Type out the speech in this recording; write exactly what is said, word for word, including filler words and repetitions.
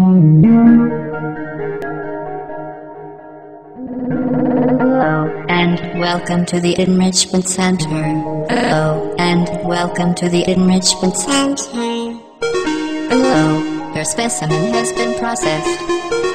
Hello, and welcome to the Enrichment Center. Hello, and welcome to the Enrichment Center. Hello, your specimen has been processed.